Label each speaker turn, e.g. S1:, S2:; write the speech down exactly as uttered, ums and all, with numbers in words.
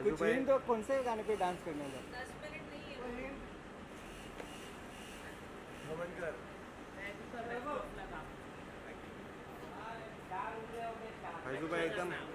S1: कुछ हिंट तो कौन से गाने पे डांस करने का?
S2: दस मिनट नहीं है।
S1: फैजू भाई एकदम